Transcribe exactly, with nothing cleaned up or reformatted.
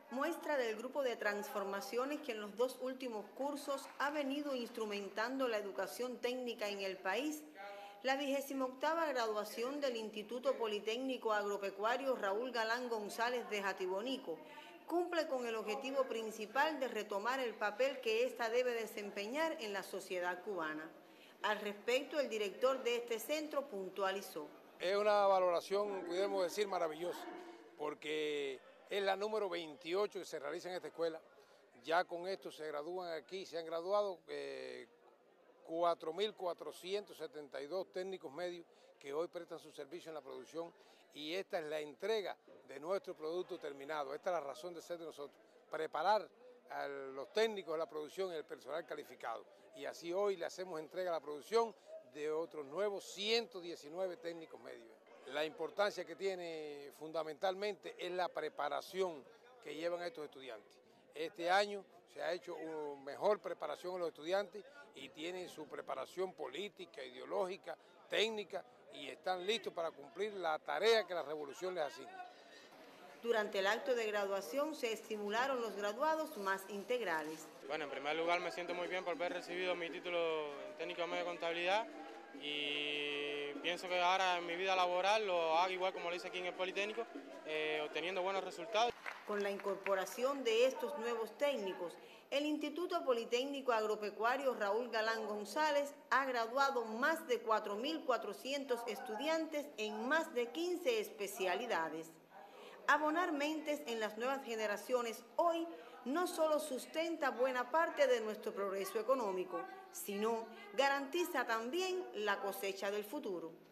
muestra del grupo de transformaciones que en los dos últimos cursos ha venido instrumentando la educación técnica en el país. La vigésima octava graduación del Instituto Politécnico Agropecuario Raúl Galán González de Jatibonico cumple con el objetivo principal de retomar el papel que ésta debe desempeñar en la sociedad cubana. Al respecto, el director de este centro puntualizó. Es una valoración, podemos decir, maravillosa, porque es la número veintiocho que se realiza en esta escuela. Ya con esto se gradúan aquí, se han graduado eh, cuatro mil cuatrocientos setenta y dos técnicos medios que hoy prestan su servicio en la producción, y esta es la entrega de nuestro producto terminado. Esta es la razón de ser de nosotros, preparar a los técnicos de la producción y el personal calificado. Y así hoy le hacemos entrega a la producción de otros nuevos ciento diecinueve técnicos medios. La importancia que tiene fundamentalmente es la preparación que llevan a estos estudiantes. Este año se ha hecho una mejor preparación a los estudiantes y tienen su preparación política, ideológica, técnica, y están listos para cumplir la tarea que la revolución les asigna. Durante el acto de graduación se estimularon los graduados más integrales. Bueno, en primer lugar me siento muy bien por haber recibido mi título en técnico medio de contabilidad y pienso que ahora en mi vida laboral lo hago igual como lo hice aquí en el Politécnico, eh, obteniendo buenos resultados. Con la incorporación de estos nuevos técnicos, el Instituto Politécnico Agropecuario Raúl Galán González ha graduado más de cuatro mil cuatrocientos estudiantes en más de quince especialidades. Abonar mentes en las nuevas generaciones hoy no solo sustenta buena parte de nuestro progreso económico, sino garantiza también la cosecha del futuro.